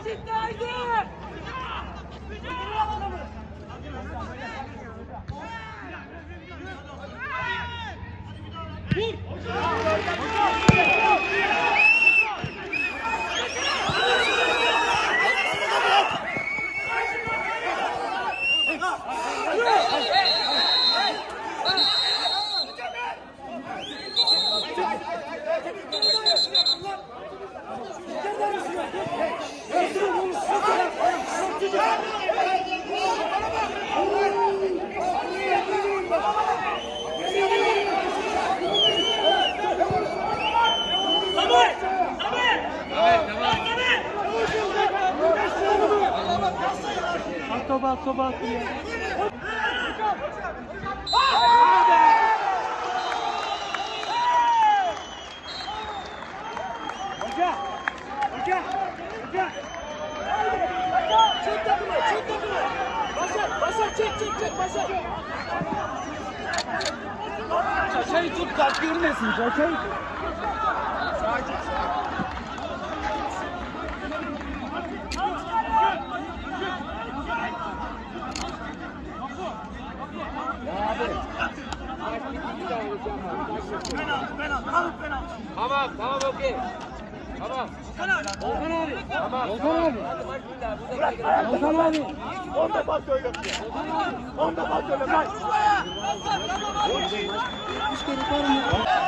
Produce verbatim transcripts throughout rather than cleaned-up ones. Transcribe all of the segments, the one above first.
Ciddi haydi! Soba soba atıyor. Hoca! Hoca! Hoca! Çek takımı, çek takımı. Başar, Başar çek, çek, çek, Başar. Çaçayı tut, kalk görmesin. Çaçayı tut. Tamam, tamam, okey. Tamam. Volkan abi. Tamam. Volkan abi. Volkan abi. Onda pas söyle. Onda pas söyle. Kaç. İşte yukarı.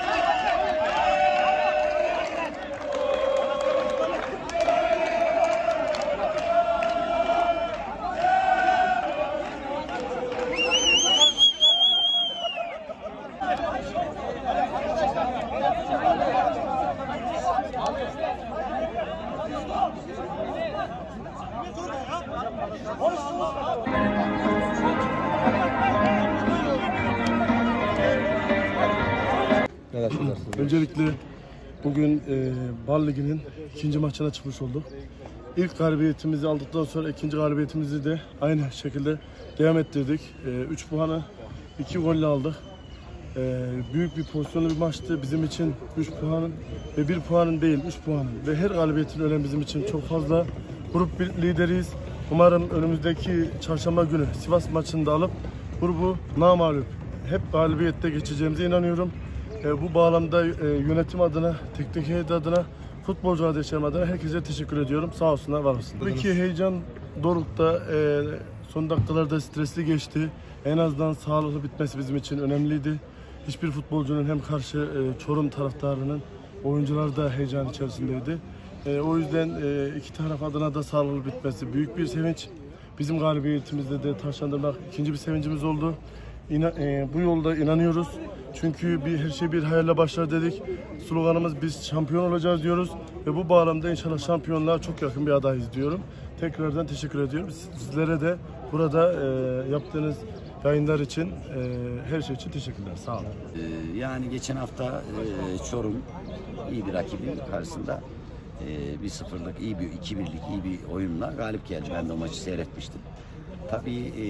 Öncelikle bugün e, Bal Ligi'nin ikinci maçına çıkmış olduk. İlk galibiyetimizi aldıktan sonra ikinci galibiyetimizi de aynı şekilde devam ettirdik. üç puanı iki golle aldık. E, büyük bir pozisyonlu bir maçtı. Bizim için üç puanın ve bir puanın değil üç puanın ve her galibiyetin önemi bizim için çok fazla. Grup bir lideriyiz. Umarım önümüzdeki çarşamba günü Sivas maçını da alıp grubu namağlup hep galibiyette geçeceğimize inanıyorum. E, bu bağlamda e, yönetim adına, teknik heyet adına, futbolcu kardeşlerim adına herkese teşekkür ediyorum. Sağ olsunlar, var olsunlar. Tabii ki heyecan dorukta, e, son dakikalarda stresli geçti. En azından sağlıklı bitmesi bizim için önemliydi. Hiçbir futbolcunun hem karşı e, Çorum taraftarının, oyuncular da heyecan içerisindeydi. E, o yüzden e, iki taraf adına da sağlıklı bitmesi büyük bir sevinç. Bizim galibiyetimizde de taşlandırmak ikinci bir sevincimiz oldu. İna, e, bu yolda inanıyoruz. Çünkü bir her şey bir hayalle başlar dedik. Sloganımız biz şampiyon olacağız diyoruz ve bu bağlamda inşallah şampiyonluğa çok yakın bir adayız diyorum. Tekrardan teşekkür ediyorum. Sizlere de burada e, yaptığınız yayınlar için, e, her şey için teşekkürler. Sağ olun. Ee, yani geçen hafta e, Çorum iyi bir rakibin karşısında e, bir sıfırlık, iyi bir iki birlik iyi bir oyunla galip geldi. Ben de o maçı seyretmiştim. Tabii e,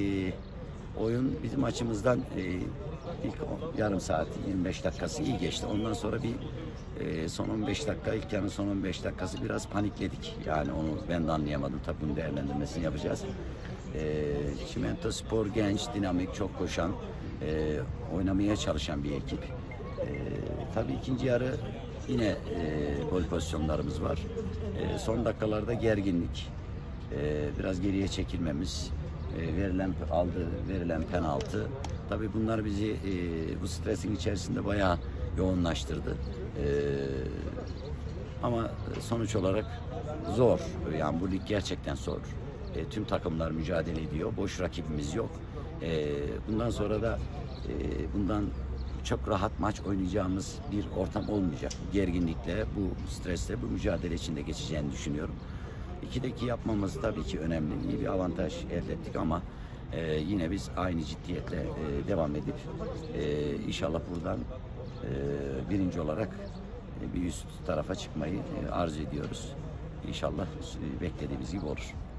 oyun bizim açımızdan e, ilk yarım saat yirmi beş dakikası iyi geçti. Ondan sonra bir e, son on beş dakika, ilk yarının son on beş dakikası biraz panikledik. Yani onu ben de anlayamadım. Tabii bunun değerlendirmesini yapacağız. E, Çimento Spor genç, dinamik, çok koşan, e, oynamaya çalışan bir ekip. E, tabii ikinci yarı yine e, gol pozisyonlarımız var. E, son dakikalarda gerginlik, e, biraz geriye çekilmemiz, e, verilen aldı, verilen penaltı. Tabii bunlar bizi e, bu stresin içerisinde bayağı yoğunlaştırdı. E, ama sonuç olarak zor. Yani bu lig gerçekten zor. E, tüm takımlar mücadele ediyor. Boş rakibimiz yok. E, bundan sonra da e, bundan çok rahat maç oynayacağımız bir ortam olmayacak. Gerginlikle, bu stresle, bu mücadele içinde geçeceğini düşünüyorum. İkideki yapmamız tabii ki önemli. İyi bir avantaj elde ettik ama e, yine biz aynı ciddiyetle e, devam edip e, inşallah buradan e, birinci olarak e, bir üst tarafa çıkmayı e, arzu ediyoruz. İnşallah e, beklediğimiz gibi olur.